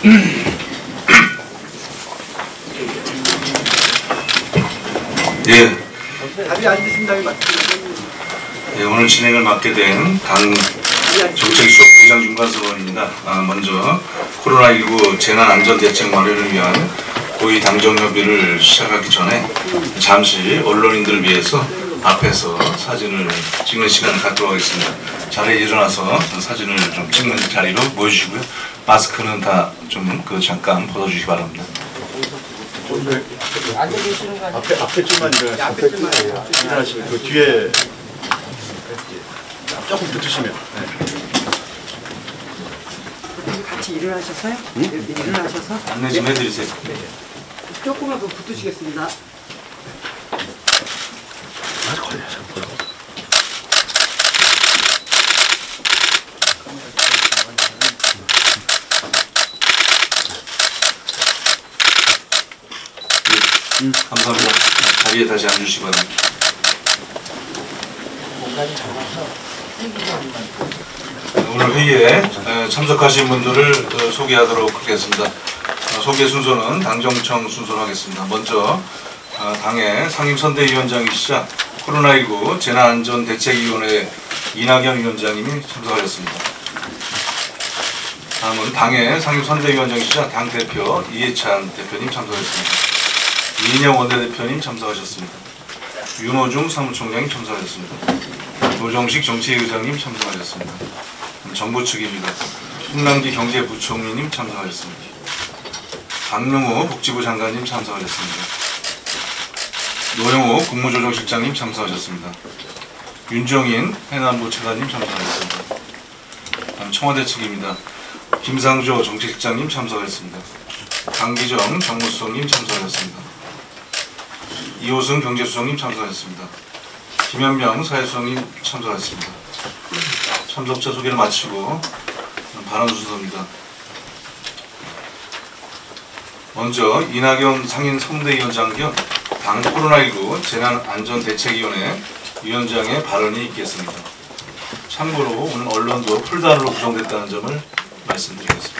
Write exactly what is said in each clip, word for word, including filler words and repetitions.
예. 답이 안 됐습니다. 예, 오늘 진행을 맡게 된 당 정책수석부의장 윤관석 의원입니다. 아, 먼저 코로나십구 재난안전대책 마련을 위한 고위 당정협의를 시작하기 전에 잠시 언론인들을 위해서 앞에서 사진을 찍는 시간을 갖도록 하겠습니다. 자리에 일어나서 사진을 좀 찍는 자리로 모여주시고요. 마스크는 다 좀 그 잠깐 벗어주시기 바랍니다. 앞에 앞에 좀만 일어나시면 앞에 좀만 일어나시면 그 뒤에 조금 붙으시면. 네. 같이 일어나셔서요? 응? 일어나셔서 안내 좀 해드리세요. 네. 조금만 더 붙으시겠습니다. 아주 걸려서 보라고. 음, 감사합니다. 자리에 다시 앉으시기 바랍니다. 오늘 회의에 참석하신 분들을 소개하도록 하겠습니다. 소개 순서는 당정청 순서로 하겠습니다. 먼저 당의 상임선대위원장이시자 코로나십구 재난안전대책위원회 이낙연 위원장님이 참석하셨습니다. 다음은 당의 상임선대위원장이시자 당대표 이해찬 대표님 참석하셨습니다. 이인영 원내대표님 참석하셨습니다. 윤호중 사무총장님 참석하셨습니다. 노정식 정치의장님 참석하셨습니다. 정부 측입니다. 홍남기 경제부총리님 참석하셨습니다. 박용호 복지부 장관님 참석하셨습니다. 노영호 국무조정실장님 참석하셨습니다. 윤정인 해남부 차관님 참석하셨습니다. 청와대 측입니다. 김상조 정책실장님 참석하셨습니다. 강기정 정무수석님 참석하셨습니다. 이호승 경제수석님 참석하셨습니다. 김현명 사회수석님 참석하셨습니다. 참석자 소개를 마치고 발언 순서입니다. 먼저 이낙연 상임 선대위원장 겸 당 코로나십구 재난안전대책위원회 위원장의 발언이 있겠습니다. 참고로 오늘 언론도 풀단으로 구성됐다는 점을 말씀드리겠습니다.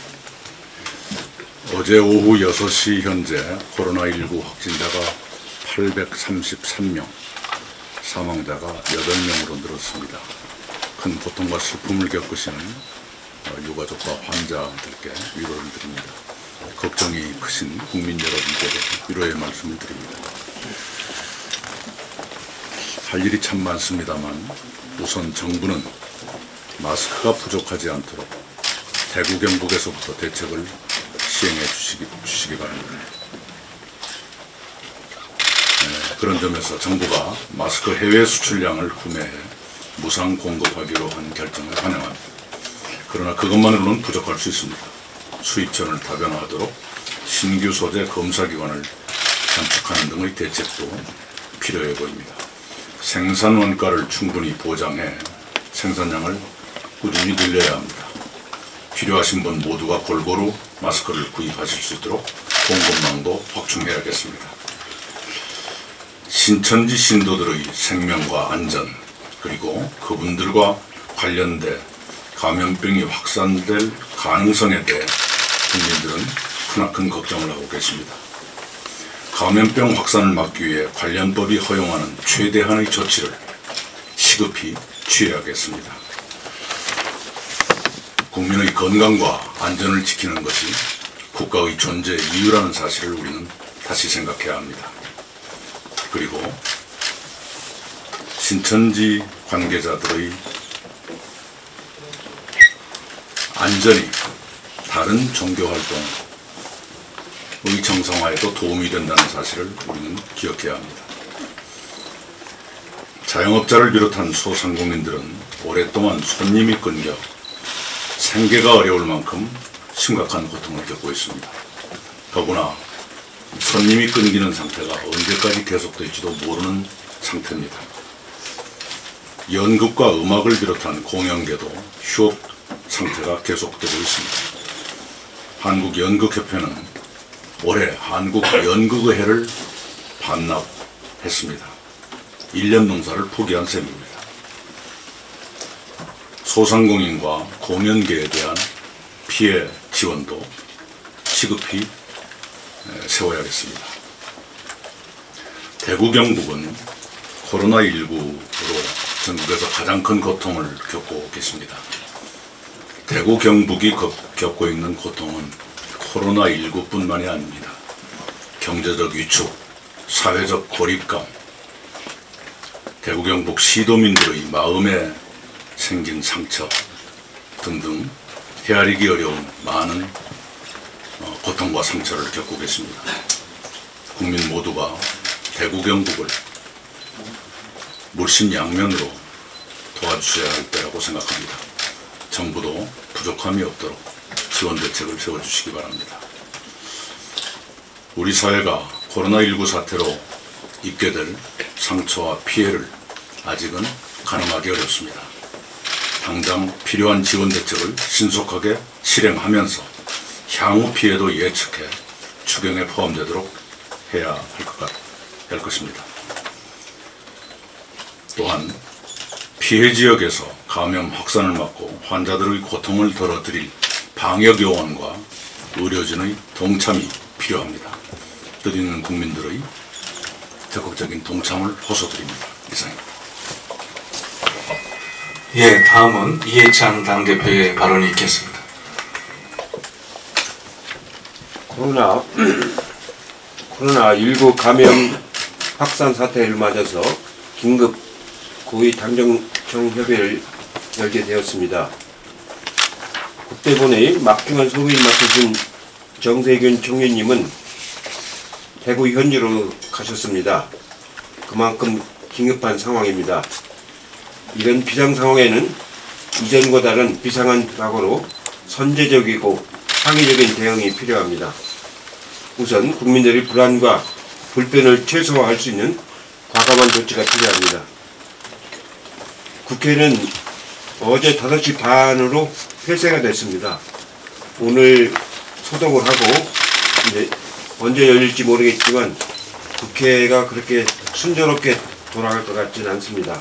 어제 오후 여섯 시 현재 코로나십구 확진자가 팔백삼십삼 명, 사망자가 여덟 명으로 늘었습니다. 큰 고통과 슬픔을 겪으시는 유가족과 환자들께 위로를 드립니다. 걱정이 크신 국민 여러분께도 위로의 말씀을 드립니다. 할 일이 참 많습니다만 우선 정부는 마스크가 부족하지 않도록 대구 경북에서부터 대책을 시행해 주시기, 주시기 바랍니다. 네, 그런 점에서 정부가 마스크 해외 수출량을 구매해 무상 공급하기로 한 결정을 환영합니다. 그러나 그것만으로는 부족할 수 있습니다. 수입처를 다변화하도록 신규 소재 검사기관을 단축하는 등의 대책도 필요해 보입니다. 생산 원가를 충분히 보장해 생산량을 꾸준히 늘려야 합니다. 필요하신 분 모두가 골고루 마스크를 구입하실 수 있도록 공급망도 확충해야겠습니다. 신천지 신도들의 생명과 안전, 그리고 그분들과 관련돼 감염병이 확산될 가능성에 대해 국민들은 크나큰 걱정을 하고 계십니다. 감염병 확산을 막기 위해 관련법이 허용하는 최대한의 조치를 시급히 취해야겠습니다. 국민의 건강과 안전을 지키는 것이 국가의 존재 이유라는 사실을 우리는 다시 생각해야 합니다. 그리고 신천지 관계자들의 안전이 다른 종교활동의 정상화에도 도움이 된다는 사실을 우리는 기억해야 합니다. 자영업자를 비롯한 소상공인들은 오랫동안 손님이 끊겨 생계가 어려울 만큼 심각한 고통을 겪고 있습니다. 더구나 손님이 끊기는 상태가 언제까지 계속될지도 모르는 상태입니다. 연극과 음악을 비롯한 공연계도 휴업 상태가 계속되고 있습니다. 한국연극협회는 올해 한국연극의 해를 반납했습니다. 일 년 농사를 포기한 셈입니다. 소상공인과 공연계에 대한 피해 지원도 시급히 세워야겠습니다. 대구 경북은 코로나십구로 전국에서 가장 큰 고통을 겪고 계십니다. 대구 경북이 겪고 있는 고통은 코로나십구뿐만이 아닙니다. 경제적 위축, 사회적 고립감, 대구 경북 시도민들의 마음에 생긴 상처 등등 헤아리기 어려운 많은 고통과 상처를 겪고 계십니다. 국민 모두가 대구 경북을 물심양면으로 도와주셔야 할 때라고 생각합니다. 정부도 부족함이 없도록 지원 대책을 세워주시기 바랍니다. 우리 사회가 코로나십구 사태로 입게 될 상처와 피해를 아직은 가늠하기 어렵습니다. 당장 필요한 지원 대책을 신속하게 실행하면서 향후 피해도 예측해 추경에 포함되도록 해야 할 것, 할 것입니다. 또한 피해 지역에서 감염 확산을 막고 환자들의 고통을 덜어드릴 방역요원과 의료진의 동참이 필요합니다. 뜻 있는 국민들의 적극적인 동참을 호소드립니다. 이상입니다. 예, 다음은 이해찬 당대표의 발언이 있겠습니다. 코로나, 코로나십구 감염 확산 사태를 맞아서 긴급 고위 당정협의를 열게 되었습니다. 국대본의 막중한 소위를 맡으신 정세균 총리님은 대구 현지로 가셨습니다. 그만큼 긴급한 상황입니다. 이런 비상 상황에는 이전과 다른 비상한 각오로 선제적이고 창의적인 대응이 필요합니다. 우선 국민들의 불안과 불편을 최소화할 수 있는 과감한 조치가 필요합니다. 국회는 어제 다섯 시 반으로 폐쇄가 됐습니다. 오늘 소독을 하고 이제 언제 열릴지 모르겠지만 국회가 그렇게 순조롭게 돌아갈 것 같지는 않습니다.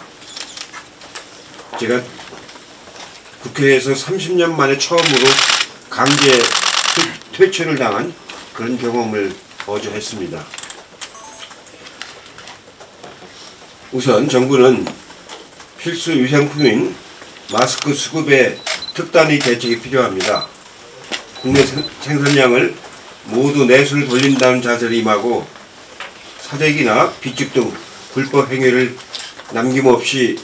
제가 국회에서 삼십 년 만에 처음으로 강제 퇴출을 당한 그런 경험을 어제 했습니다. 우선 정부는 필수 위생품인 마스크 수급에 특단의 대책이 필요합니다. 국내 생산량을 모두 내수를 돌린다는 자세를 임하고 사재기나 비축 등 불법 행위를 남김없이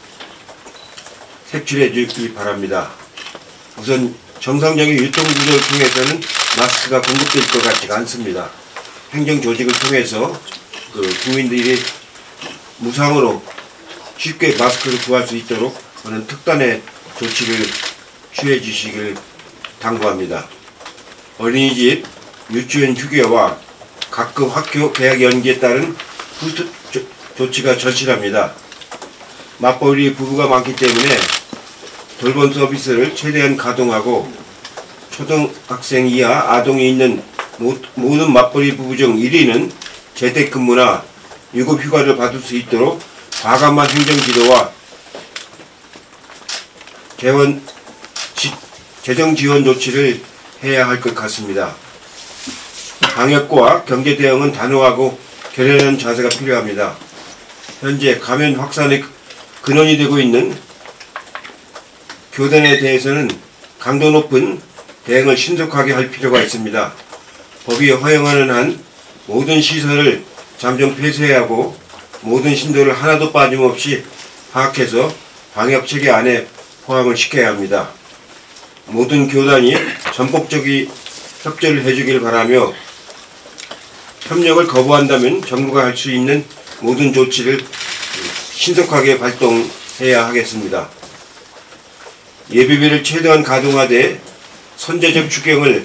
색출해 주기 바랍니다. 우선 정상적인 유통구조를 통해서는 마스크가 공급될 것 같지가 않습니다. 행정조직을 통해서 그 국민들이 무상으로 쉽게 마스크를 구할 수 있도록 하는 특단의 조치를 취해 주시길 당부합니다. 어린이집, 유치원 휴교와 각급 학교 개학 연기에 따른 후수 조치가 절실합니다. 맞벌이 부부가 많기 때문에 돌봄 서비스를 최대한 가동하고 초등학생 이하 아동이 있는 모든 맞벌이 부부 중 일 위는 재택근무나 유급휴가를 받을 수 있도록 과감한 행정지도와 재원, 지, 재정지원 조치를 해야 할 것 같습니다. 방역과 경제대응은 단호하고 결연한 자세가 필요합니다. 현재 감염 확산의 근원이 되고 있는 교단에 대해서는 강도 높은 대응을 신속하게 할 필요가 있습니다. 법이 허용하는 한 모든 시설을 잠정 폐쇄하고 모든 신도를 하나도 빠짐없이 파악해서 방역체계 안에 포함을 시켜야 합니다. 모든 교단이 전폭적인 협조를 해주길 바라며 협력을 거부한다면 정부가 할 수 있는 모든 조치를 신속하게 발동해야 하겠습니다. 예비비를 최대한 가동하되 선제적 추경을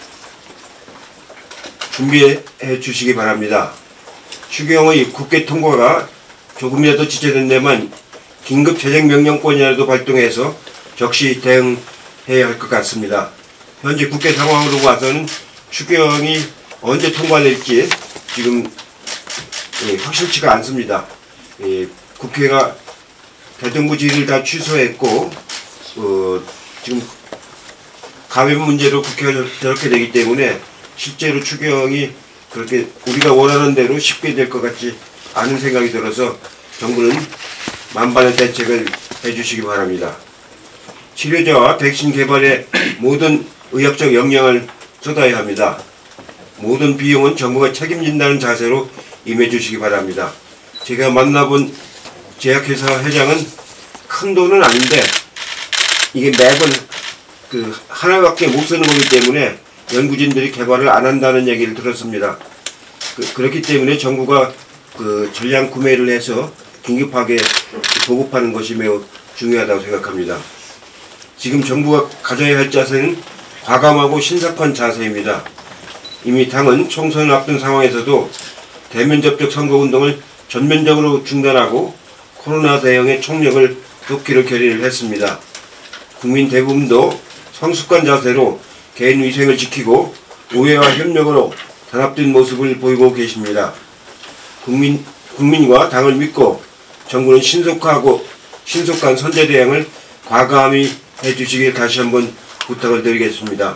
준비해 주시기 바랍니다. 추경의 국회 통과가 조금이라도 지체된 데만 긴급 재정명령권이라도 발동해서 적시 대응해야 할 것 같습니다. 현재 국회 상황으로 봐서는 추경이 언제 통과될지 지금 예, 확실치가 않습니다. 예, 국회가 대정부 질의를 다 취소했고 어, 지금 감염 문제로 국회가 저렇게 되기 때문에 실제로 추경이 그렇게 우리가 원하는 대로 쉽게 될 것 같지 않은 생각이 들어서 정부는 만반의 대책을 해주시기 바랍니다. 치료제와 백신 개발에 모든 의학적 역량을 쏟아야 합니다. 모든 비용은 정부가 책임진다는 자세로 임해주시기 바랍니다. 제가 만나본 제약회사 회장은 큰 돈은 아닌데 이게 매번 그 하나밖에 못 쓰는 거기 때문에 연구진들이 개발을 안 한다는 얘기를 들었습니다. 그, 그렇기 때문에 정부가 그 전량 구매를 해서 긴급하게 보급하는 것이 매우 중요하다고 생각합니다. 지금 정부가 가져야 할 자세는 과감하고 신속한 자세입니다. 이미 당은 총선을 앞둔 상황에서도 대면접촉 선거운동을 전면적으로 중단하고 코로나 대응에 총력을 쏟기로 결의를 했습니다. 국민 대부분도 성숙한 자세로 개인 위생을 지키고 우애와 협력으로 단합된 모습을 보이고 계십니다. 국민, 국민과 당을 믿고 정부는 신속하고 신속한 선제 대응을 과감히 해주시길 다시 한번 부탁을 드리겠습니다.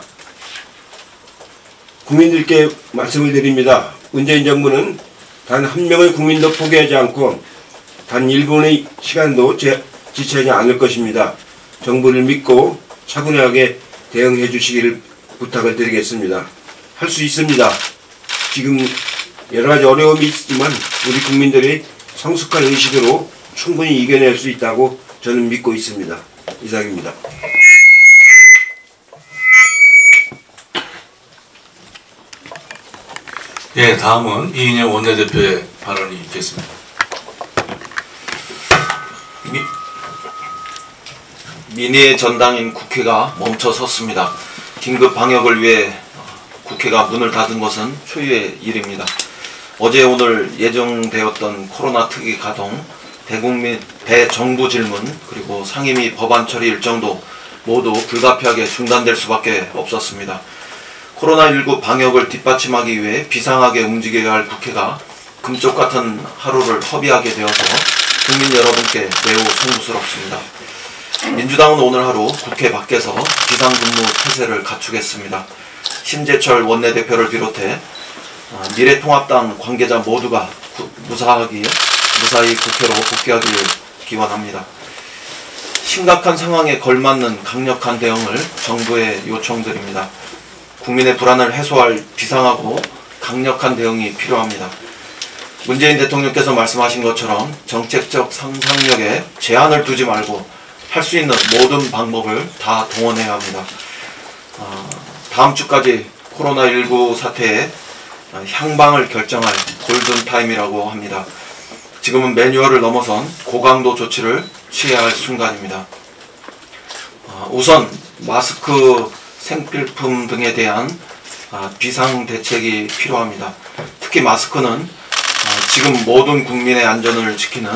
국민들께 말씀을 드립니다. 문재인 정부는 단 한 명의 국민도 포기하지 않고 단 일 분의 시간도 제, 지체하지 않을 것입니다. 정부를 믿고 차분하게 대응해 주시기를 부탁을 드리겠습니다. 할 수 있습니다. 지금 여러 가지 어려움이 있지만 우리 국민들이 성숙한 의식으로 충분히 이겨낼 수 있다고 저는 믿고 있습니다. 이상입니다. 예, 다음은 이인영 원내대표의 발언이 있겠습니다. 미, 민의의 전당인 국회가 멈춰섰습니다. 긴급 방역을 위해 국회가 문을 닫은 것은 초유의 일입니다. 어제 오늘 예정되었던 코로나 특위 가동, 대국민, 대정부 질문, 그리고 상임위 법안 처리 일정도 모두 불가피하게 중단될 수밖에 없었습니다. 코로나십구 방역을 뒷받침하기 위해 비상하게 움직여야 할 국회가 금쪽 같은 하루를 허비하게 되어서 국민 여러분께 매우 송구스럽습니다. 민주당은 오늘 하루 국회 밖에서 비상근무 태세를 갖추겠습니다. 심재철 원내대표를 비롯해 미래통합당 관계자 모두가 무사하기, 무사히 국회로 복귀하기를 기원합니다. 심각한 상황에 걸맞는 강력한 대응을 정부에 요청드립니다. 국민의 불안을 해소할 비상하고 강력한 대응이 필요합니다. 문재인 대통령께서 말씀하신 것처럼 정책적 상상력에 제한을 두지 말고 할 수 있는 모든 방법을 다 동원해야 합니다. 어, 다음 주까지 코로나십구 사태의 향방을 결정할 골든타임이라고 합니다. 지금은 매뉴얼을 넘어선 고강도 조치를 취해야 할 순간입니다. 어, 우선 마스크, 생필품 등에 대한 비상대책이 필요합니다. 특히 마스크는 지금 모든 국민의 안전을 지키는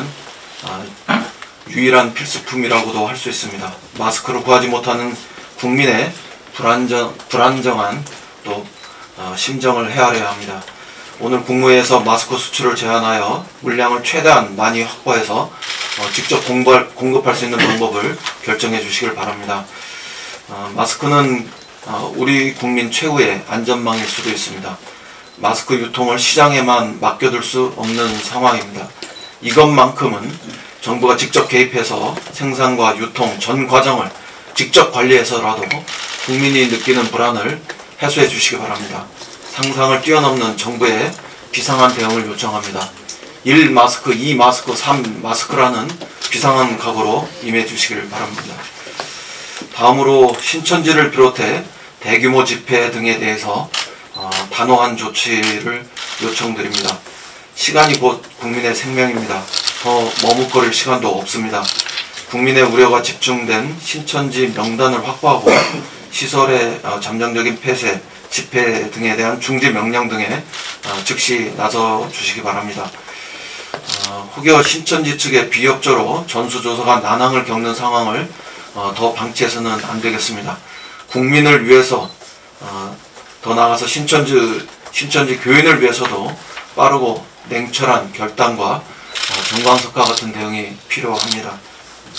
유일한 필수품이라고도 할 수 있습니다. 마스크를 구하지 못하는 국민의 불안정, 불안정한 또 심정을 헤아려야 합니다. 오늘 국무회에서 마스크 수출을 제한하여 물량을 최대한 많이 확보해서 직접 공부할, 공급할 수 있는 방법을 결정해 주시길 바랍니다. 어, 마스크는 어, 우리 국민 최후의 안전망일 수도 있습니다. 마스크 유통을 시장에만 맡겨둘 수 없는 상황입니다. 이것만큼은 정부가 직접 개입해서 생산과 유통 전 과정을 직접 관리해서라도 국민이 느끼는 불안을 해소해 주시기 바랍니다. 상상을 뛰어넘는 정부의 비상한 대응을 요청합니다. 일 마스크, 이 마스크, 삼 마스크라는 비상한 각오로 임해 주시길 바랍니다. 다음으로 신천지를 비롯해 대규모 집회 등에 대해서 어, 단호한 조치를 요청드립니다. 시간이 곧 국민의 생명입니다. 더 머뭇거릴 시간도 없습니다. 국민의 우려가 집중된 신천지 명단을 확보하고 시설의 어, 잠정적인 폐쇄, 집회 등에 대한 중지 명령 등에 어, 즉시 나서 주시기 바랍니다. 어, 혹여 신천지 측의 비협조로 전수조사가 난항을 겪는 상황을 어, 더 방치해서는 안 되겠습니다. 국민을 위해서 어, 더 나아가서 신천지, 신천지 교인을 위해서도 빠르고 냉철한 결단과 어, 정광석과 같은 대응이 필요합니다.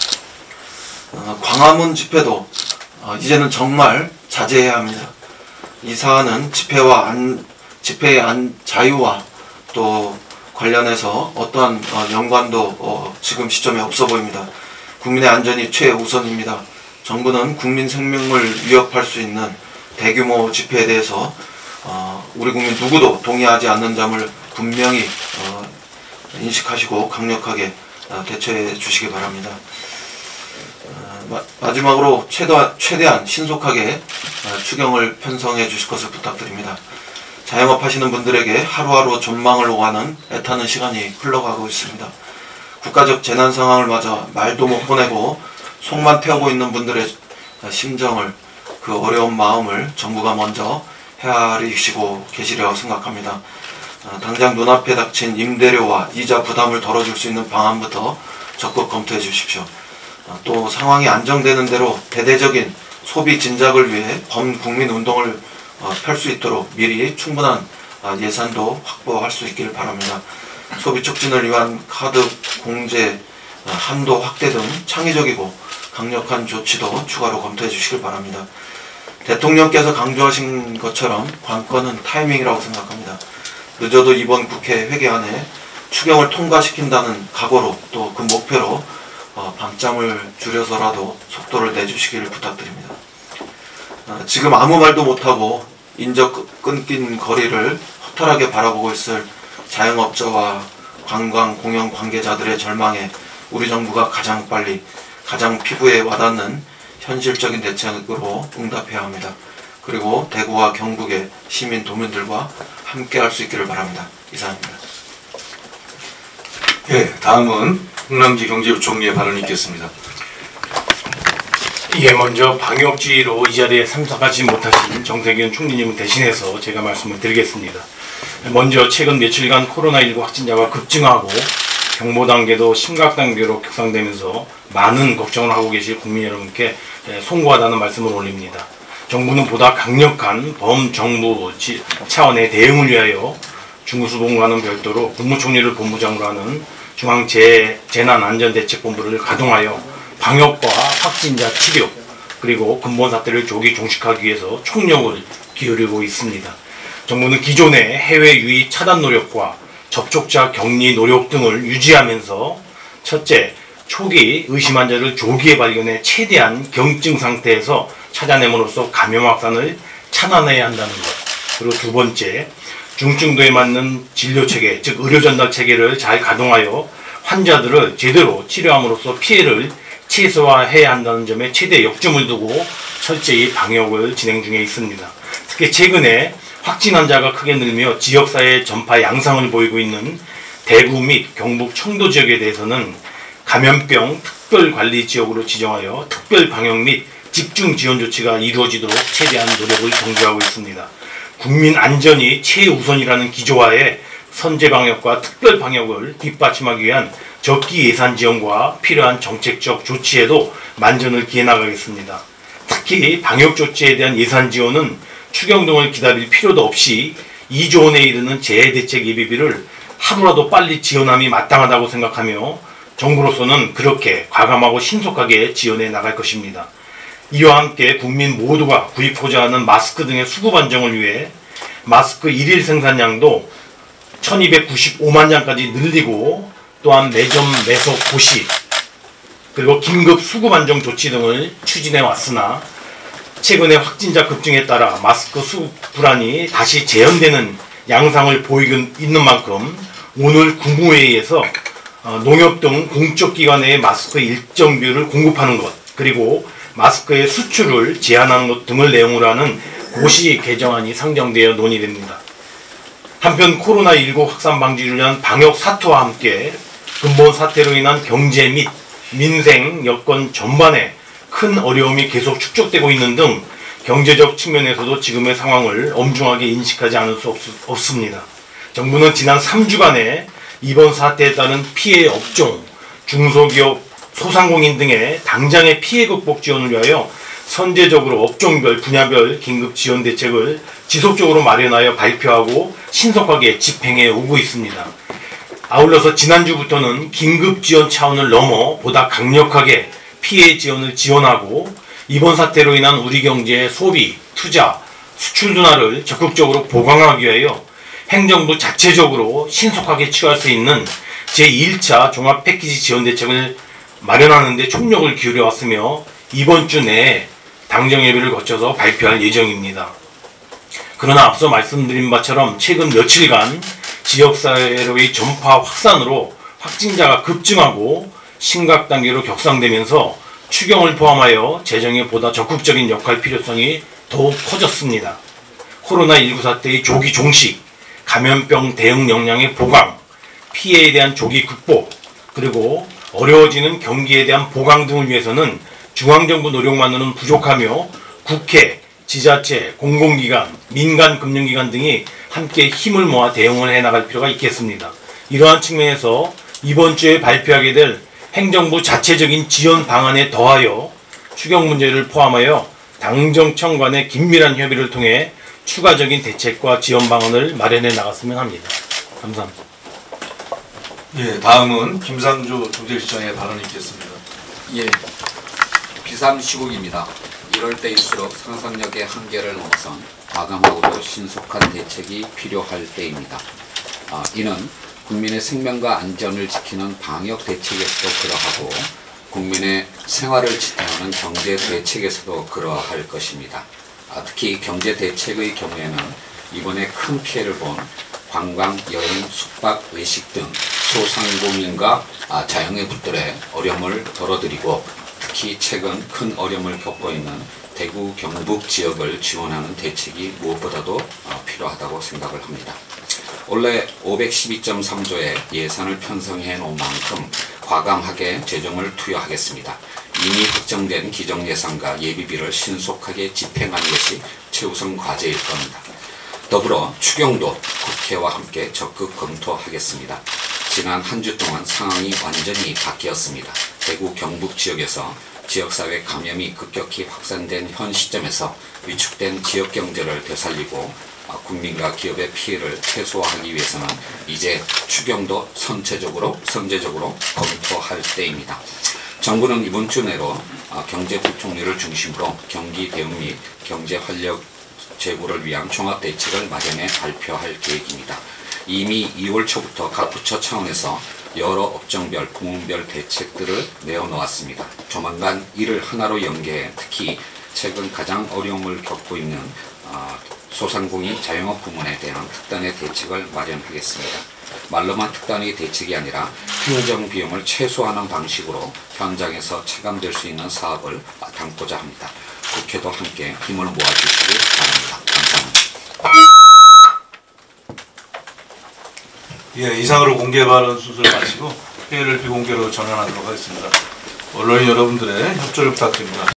어, 광화문 집회도 어, 이제는 정말 자제해야 합니다. 이 사안은 집회와 안, 집회의 안, 자유와 또 관련해서 어떠한 어, 연관도 어, 지금 시점에 없어 보입니다. 국민의 안전이 최우선입니다. 정부는 국민 생명을 위협할 수 있는 대규모 집회에 대해서 어, 우리 국민 누구도 동의하지 않는 점을 분명히 어, 인식하시고 강력하게 어, 대처해 주시기 바랍니다. 어, 마, 마지막으로 최대한, 최대한 신속하게 어, 추경을 편성해 주실 것을 부탁드립니다. 자영업 하시는 분들에게 하루하루 전망을 오가는 애타는 시간이 흘러가고 있습니다. 국가적 재난 상황을 맞아 말도 못 보내고 속만 태우고 있는 분들의 심정을, 그 어려운 마음을 정부가 먼저 헤아리시고 계시리라고 생각합니다. 당장 눈앞에 닥친 임대료와 이자 부담을 덜어줄 수 있는 방안부터 적극 검토해 주십시오. 또 상황이 안정되는 대로 대대적인 소비 진작을 위해 범국민 운동을 펼 수 있도록 미리 충분한 예산도 확보할 수 있기를 바랍니다. 소비 촉진을 위한 카드 공제 한도 확대 등 창의적이고 강력한 조치도 추가로 검토해 주시길 바랍니다. 대통령께서 강조하신 것처럼 관건은 타이밍이라고 생각합니다. 늦어도 이번 국회 회기 안에 추경을 통과시킨다는 각오로 또 그 목표로 어, 밤잠을 줄여서라도 속도를 내주시기를 부탁드립니다. 어, 지금 아무 말도 못하고 인적 끊긴 거리를 허탈하게 바라보고 있을 자영업자와 관광 공연 관계자들의 절망에 우리 정부가 가장 빨리 가장 피부에 와닿는 현실적인 대책으로 응답해야 합니다. 그리고 대구와 경북의 시민 도민들과 함께 할 수 있기를 바랍니다. 이상입니다. 예, 다음은 홍남기 경제부총리의 발언이 있겠습니다. 예, 먼저 방역지로 이 자리에 참석하지 못하신 정세균 총리님을 대신해서 제가 말씀을 드리겠습니다. 먼저 최근 며칠간 코로나십구 확진자가 급증하고 경보 단계도 심각 단계로 격상되면서 많은 걱정을 하고 계실 국민 여러분께 송구하다는 말씀을 올립니다. 정부는 보다 강력한 범정부 차원의 대응을 위하여 중수본과는 별도로 국무총리를 본부장으로 하는 중앙재난안전대책본부를 가동하여 방역과 확진자 치료 그리고 근본 사태를 조기 종식하기 위해서 총력을 기울이고 있습니다. 정부는 기존의 해외 유입 차단 노력과 접촉자 격리 노력 등을 유지하면서 첫째, 초기 의심 환자를 조기에 발견해 최대한 경증 상태에서 찾아냄으로써 감염 확산을 차단해야 한다는 것. 그리고 두 번째, 중증도에 맞는 진료 체계, 즉 의료 전달 체계를 잘 가동하여 환자들을 제대로 치료함으로써 피해를 최소화해야 한다는 점에 최대 역점을 두고 철저히 방역을 진행 중에 있습니다. 특히 최근에 확진 환자가 크게 늘며 지역사회 전파 양상을 보이고 있는 대구 및 경북 청도 지역에 대해서는 감염병 특별관리지역으로 지정하여 특별방역 및 집중 지원 조치가 이루어지도록 최대한 노력을 경주하고 있습니다. 국민 안전이 최우선이라는 기조하에 선제방역과 특별방역을 뒷받침하기 위한 적기 예산 지원과 필요한 정책적 조치에도 만전을 기해 나가겠습니다. 특히 방역 조치에 대한 예산 지원은 추경 등을 기다릴 필요도 없이 이조 원에 이르는 재해대책 예비비를 하루라도 빨리 지원함이 마땅하다고 생각하며 정부로서는 그렇게 과감하고 신속하게 지원해 나갈 것입니다. 이와 함께 국민 모두가 구입하고자 하는 마스크 등의 수급 안정을 위해 마스크 일일 생산량도 천이백구십오만 장까지 늘리고 또한 매점 매석 고시 그리고 긴급 수급 안정 조치 등을 추진해 왔으나 최근의 확진자 급증에 따라 마스크 수급 불안이 다시 재현되는 양상을 보이고 있는 만큼 오늘 국무회의에서 농협 등 공적 기관의 마스크 일정 비율을 공급하는 것 그리고 마스크의 수출을 제한하는 것 등을 내용으로 하는 고시 개정안이 상정되어 논의됩니다. 한편 코로나십구 확산 방지를 위한 방역 사투와 함께 근본 사태로 인한 경제 및 민생 여건 전반에 큰 어려움이 계속 축적되고 있는 등 경제적 측면에서도 지금의 상황을 엄중하게 인식하지 않을 수 없, 없습니다. 정부는 지난 삼 주간에 이번 사태에 따른 피해 업종, 중소기업, 소상공인 등의 당장의 피해 극복 지원을 위하여 선제적으로 업종별, 분야별 긴급 지원 대책을 지속적으로 마련하여 발표하고 신속하게 집행해 오고 있습니다. 아울러서 지난주부터는 긴급 지원 차원을 넘어 보다 강력하게 피해 지원을 지원하고 이번 사태로 인한 우리 경제의 소비, 투자, 수출 둔화를 적극적으로 보강하기 위하여 행정부 자체적으로 신속하게 취할 수 있는 제일 차 종합 패키지 지원 대책을 마련하는 데 총력을 기울여 왔으며 이번 주 내에 당정협의를 거쳐서 발표할 예정입니다. 그러나 앞서 말씀드린 바처럼 최근 며칠간 지역사회로의 전파 확산으로 확진자가 급증하고 심각 단계로 격상되면서 추경을 포함하여 재정에 보다 적극적인 역할 필요성이 더욱 커졌습니다. 코로나십구 사태의 조기 종식, 감염병 대응 역량의 보강, 피해에 대한 조기 극복, 그리고 어려워지는 경기에 대한 보강 등을 위해서는 중앙정부 노력만으로는 부족하며 국회, 지자체, 공공기관, 민간금융기관 등이 함께 힘을 모아 대응을 해나갈 필요가 있겠습니다. 이러한 측면에서 이번 주에 발표하게 될 행정부 자체적인 지원 방안에 더하여 추경 문제를 포함하여 당정청 간의 긴밀한 협의를 통해 추가적인 대책과 지원 방안을 마련해 나갔으면 합니다. 감사합니다. 예, 다음은 김상조 조대시장의 발언이 있겠습니다. 예, 비상시국입니다. 이럴 때일수록 상상력의 한계를 넘어선 과감하고도 신속한 대책이 필요할 때입니다. 아, 이는 국민의 생명과 안전을 지키는 방역 대책에서도 그러하고 국민의 생활을 지탱하는 경제 대책에서도 그러할 것입니다. 아, 특히 경제 대책의 경우에는 이번에 큰 피해를 본 관광, 여행, 숙박, 외식 등 소상공인과 아, 자영업자들의 어려움을 덜어드리고 특히 최근 큰 어려움을 겪고 있는 대구, 경북 지역을 지원하는 대책이 무엇보다도 어, 필요하다고 생각을 합니다. 원래 오백십이 점 삼 조의 예산을 편성해 놓은 만큼 과감하게 재정을 투여하겠습니다. 이미 확정된 기정예산과 예비비를 신속하게 집행하는 것이 최우선 과제일 겁니다. 더불어 추경도 국회와 함께 적극 검토하겠습니다. 지난 한 주 동안 상황이 완전히 바뀌었습니다. 대구, 경북 지역에서 지역사회 감염이 급격히 확산된 현 시점에서 위축된 지역경제를 되살리고 국민과 기업의 피해를 최소화하기 위해서는 이제 추경도 선체적으로, 선제적으로 검토할 때입니다. 정부는 이번 주 내로 경제부총리를 중심으로 경기 대응 및 경제 활력 제고를 위한 종합대책을 마련해 발표할 계획입니다. 이미 이월 초부터 각 부처 차원에서 여러 업종별, 부문별 대책들을 내어놓았습니다. 조만간 이를 하나로 연계해 특히 최근 가장 어려움을 겪고 있는 소상공인 자영업 부문에 대한 특단의 대책을 마련하겠습니다. 말로만 특단의 대책이 아니라 행정 비용을 최소화하는 방식으로 현장에서 체감될 수 있는 사업을 담고자 합니다. 국회도 함께 힘을 모아주시기 바랍니다. 감사합니다. 예, 이상으로 공개 발언 순서를 마치고 회의를 비공개로 전환하도록 하겠습니다. 언론인 여러분들의 협조를 부탁드립니다.